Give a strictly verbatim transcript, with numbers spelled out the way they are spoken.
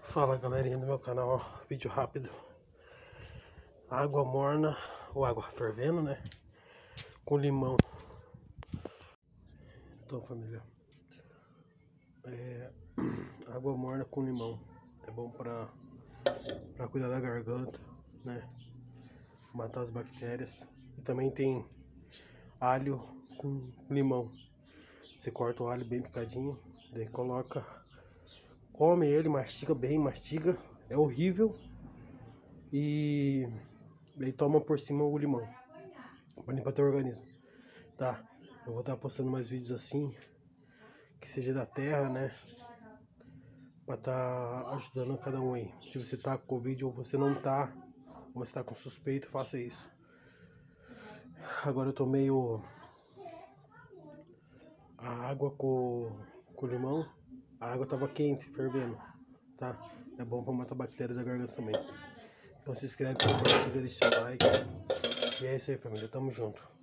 Fala galerinha do meu canal, ó, vídeo rápido. Água morna ou água fervendo, né? Com limão. Então família, é, água morna com limão é bom pra, pra cuidar da garganta, né? Matar as bactérias. E também tem alho com limão. Você corta o alho bem picadinho, daí coloca, come ele, mastiga bem, mastiga. É horrível. E daí toma por cima o limão para limpar teu organismo, tá? Eu vou estar postando mais vídeos assim, que seja da terra, né? Pra estar ajudando cada um aí. Se você tá com Covid ou você não tá, ou você tá com suspeito, faça isso. Agora eu tomei o, a água com, com limão. A água tava quente, fervendo, tá? É bom pra matar bactéria da garganta também. Então se inscreve, compartilha, deixa seu like. E é isso aí família, tamo junto.